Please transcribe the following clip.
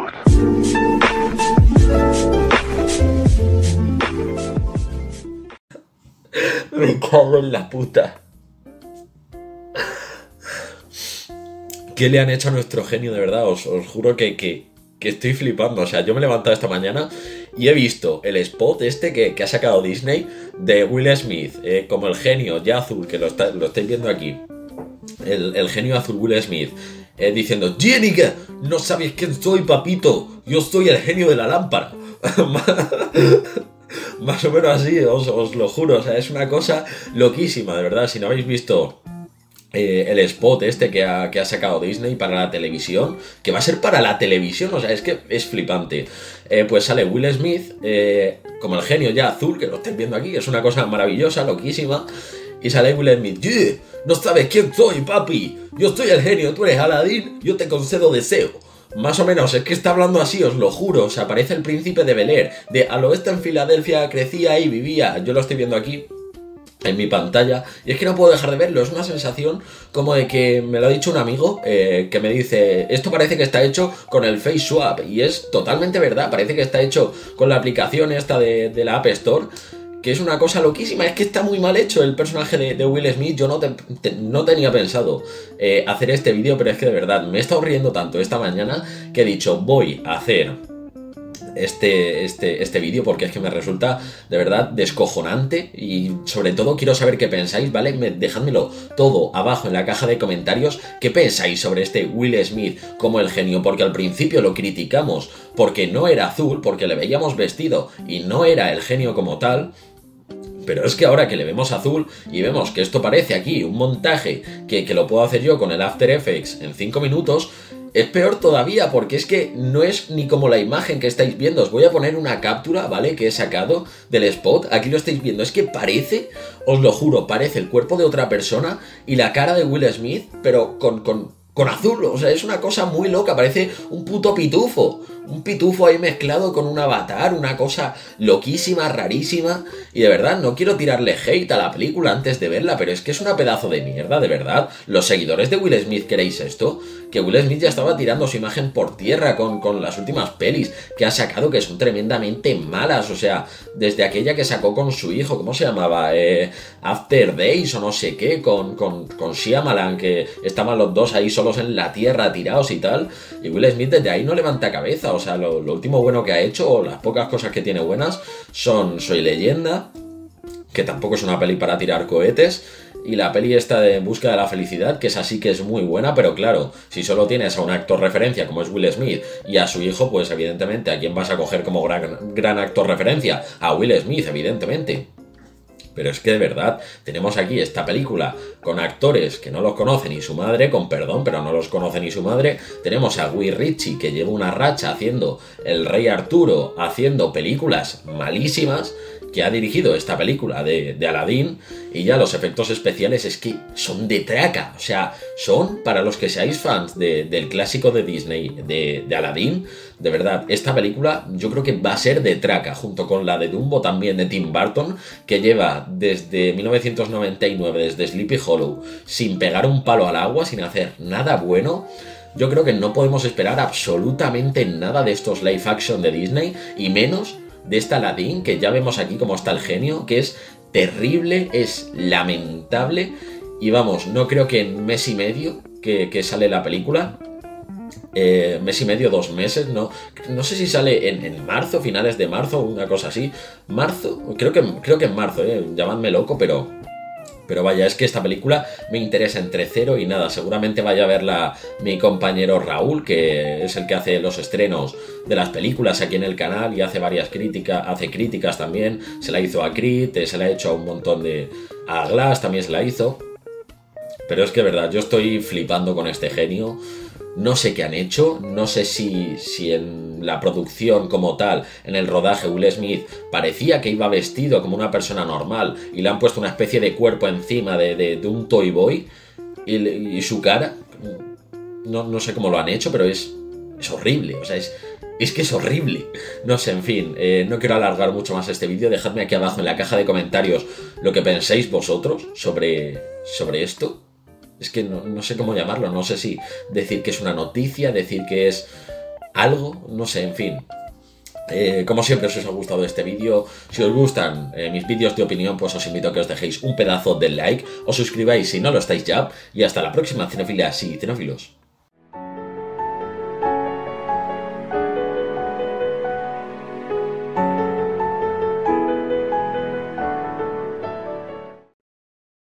Me cago en la puta. ¿Qué le han hecho a nuestro genio, de verdad? Os juro que estoy flipando. O sea, yo me he levantado esta mañana y he visto el spot este que ha sacado Disney de Will Smith, como el genio ya azul, que lo estáis viendo aquí. El genio azul Will Smith, diciendo: Jenica, no sabes quién soy, papito. Yo soy el genio de la lámpara. Más o menos así, os lo juro. O sea, es una cosa loquísima, de verdad. Si no habéis visto el spot este que ha sacado Disney para la televisión, que va a ser para la televisión, o sea, es que es flipante. Pues sale Will Smith, como el genio ya azul, que lo estáis viendo aquí, que es una cosa maravillosa, loquísima. Y sale Will Smith: yeah, no sabes quién soy, papi. Yo soy el genio, tú eres Aladdin, yo te concedo deseo. Más o menos, es que está hablando así, os lo juro. O sea, parece el príncipe de Bel-Air. De al oeste en Filadelfia, crecía y vivía. Yo lo estoy viendo aquí en mi pantalla y es que no puedo dejar de verlo. Es una sensación como de que me lo ha dicho un amigo, que me dice: esto parece que está hecho con el Face Swap, y es totalmente verdad. Parece que está hecho con la aplicación esta de la App Store, que es una cosa loquísima. Es que está muy mal hecho el personaje de Will Smith. Yo no tenía pensado hacer este vídeo, pero es que de verdad me he estado riendo tanto esta mañana que he dicho: voy a hacer este vídeo, porque es que me resulta de verdad descojonante, y sobre todo quiero saber qué pensáis, ¿vale? Dejádmelo todo abajo en la caja de comentarios. ¿Qué pensáis sobre este Will Smith como el genio? Porque al principio lo criticamos porque no era azul, porque le veíamos vestido y no era el genio como tal. Pero es que ahora que le vemos azul y vemos que esto parece aquí un montaje que lo puedo hacer yo con el After Effects en 5 minutos, es peor todavía, porque es que no es ni como la imagen que estáis viendo. Os voy a poner una captura, ¿vale?, que he sacado del spot. Aquí lo estáis viendo. Es que parece, os lo juro, parece el cuerpo de otra persona y la cara de Will Smith, pero con azul. O sea, es una cosa muy loca. Parece un puto pitufo. Un pitufo ahí mezclado con un avatar, una cosa loquísima, rarísima. Y de verdad, no quiero tirarle hate a la película antes de verla, pero es que es una pedazo de mierda, de verdad. Los seguidores de Will Smith, ¿queréis esto? Que Will Smith ya estaba tirando su imagen por tierra con las últimas pelis que ha sacado, que son tremendamente malas. O sea, desde aquella que sacó con su hijo, ¿cómo se llamaba? After Days o no sé qué, con Shyamalan, que estaban los dos ahí solos en la tierra, tirados y tal. Y Will Smith desde ahí no levanta cabeza. O sea, lo último bueno que ha hecho, o las pocas cosas que tiene buenas, son Soy Leyenda, que tampoco es una peli para tirar cohetes, y la peli esta de En busca de la felicidad, que es así, que es muy buena. Pero claro, si solo tienes a un actor referencia como es Will Smith y a su hijo, pues evidentemente ¿a quién vas a coger como gran actor referencia? A Will Smith, evidentemente. Pero es que de verdad, tenemos aquí esta película con actores que no los conoce ni su madre, con perdón, pero no los conoce ni su madre. Tenemos a Guy Ritchie, que lleva una racha haciendo El Rey Arturo, haciendo películas malísimas, que ha dirigido esta película de Aladdin, y ya los efectos especiales es que son de traca. O sea, son, para los que seáis fans del clásico de Disney, de Aladdin, de verdad, esta película yo creo que va a ser de traca, junto con la de Dumbo también de Tim Burton, que lleva desde 1999, desde Sleepy Hollow, sin pegar un palo al agua, sin hacer nada bueno. Yo creo que no podemos esperar absolutamente nada de estos live action de Disney, y menos de esta Aladdin, que ya vemos aquí cómo está el genio, que es terrible, es lamentable. Y vamos, no creo que en mes y medio que sale la película, mes y medio, 2 meses, no sé si sale en marzo, finales de marzo, una cosa así. Marzo, creo que en marzo, llamadme loco, pero vaya, es que esta película me interesa entre 0 y nada. Seguramente vaya a verla mi compañero Raúl, que es el que hace los estrenos de las películas aquí en el canal y hace varias críticas, hace críticas también. Se la hizo a Creed, se la ha hecho a un montón a Glass también se la hizo. Pero es que verdad, yo estoy flipando con este genio. No sé qué han hecho, no sé si en la producción como tal, en el rodaje, Will Smith parecía que iba vestido como una persona normal y le han puesto una especie de cuerpo encima de un Toy Boy, y su cara, no sé cómo lo han hecho, pero es horrible. O sea, es que es horrible. No sé, en fin, no quiero alargar mucho más este vídeo. Dejadme aquí abajo en la caja de comentarios lo que penséis vosotros sobre esto. Es que no sé cómo llamarlo, no sé si decir que es una noticia, decir que es algo, no sé, en fin. Como siempre, si os ha gustado este vídeo, si os gustan mis vídeos de opinión, pues os invito a que os dejéis un pedazo de like, os suscribáis si no lo estáis ya, y hasta la próxima, cinefilas y cinófilos.